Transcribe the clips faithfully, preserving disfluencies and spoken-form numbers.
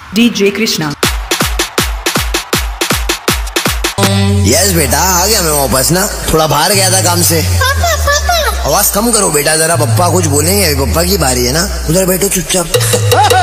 DJ Krishna. Yes बेटा, आ गया मैं वापस ना, थोड़ा बाहर गया था काम से। आवाज कम करो बेटा जरा, पप्पा कुछ बोलेंगे, अभी पप्पा की बारी है ना। उधर बैठो चुपचाप।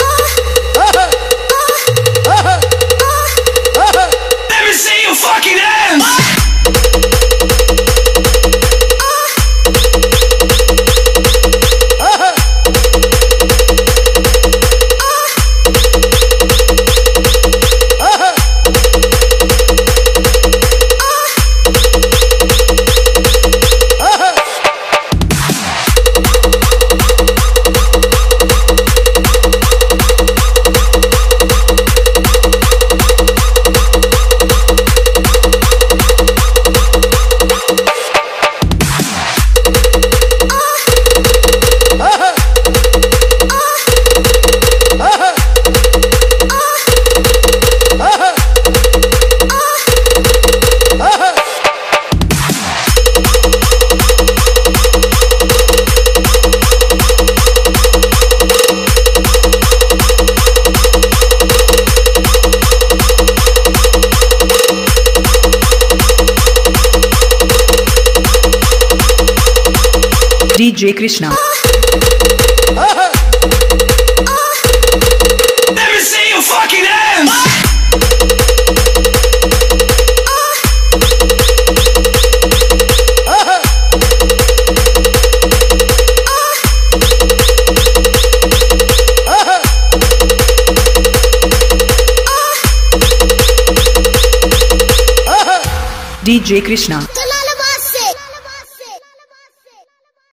डीजे कृष्णा। डीजे कृष्णा।